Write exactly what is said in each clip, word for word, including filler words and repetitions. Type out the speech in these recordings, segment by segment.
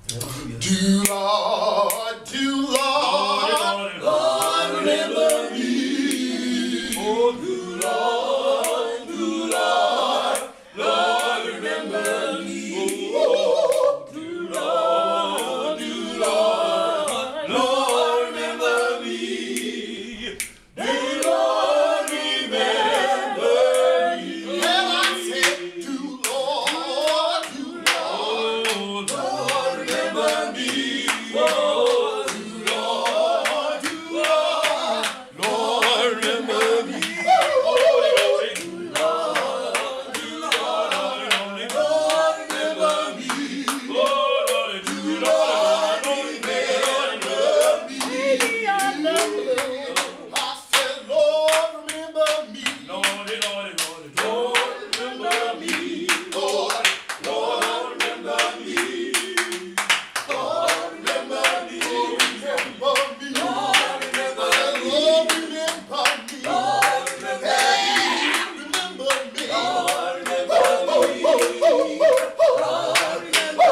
Do Lord, do Lord, Lord, remember me. Oh, do Lord, do Lord, Lord, remember me. Oh, do Lord, do Lord, Lord, remember me. Do Lord, remember me. And I said, do Lord, do Lord, Lord, remember me. Oh, do Lord, do Lord, Lord, remember me. Oh, do Lord, do Lord, Lord, remember me. Oh, Lord, do Lord, remember me. I said, Lord, remember me. Lord, Lord, Lord, Lord, remember me. Lord, Lord, remember me. Lord, remember me. Lord, remember me. Lord, remember me. Lord, remember me. Lord, remember me. Remember me. Lord, remember me. Lord,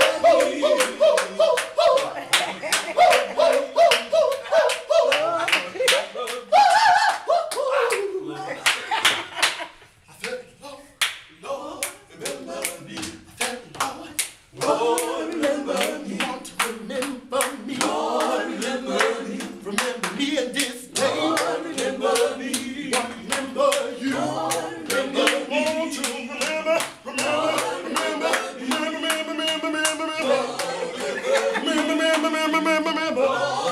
Lord, remember me. I said, Lord, Lord, remember me. Want to remember me. Lord, remember me. Remember me in this day. Lord, remember me. Want to remember you. Lord, remember me. Want to remember, remember, remember, remember, remember, remember, remember, remember, remember, remember, remember, remember, remember.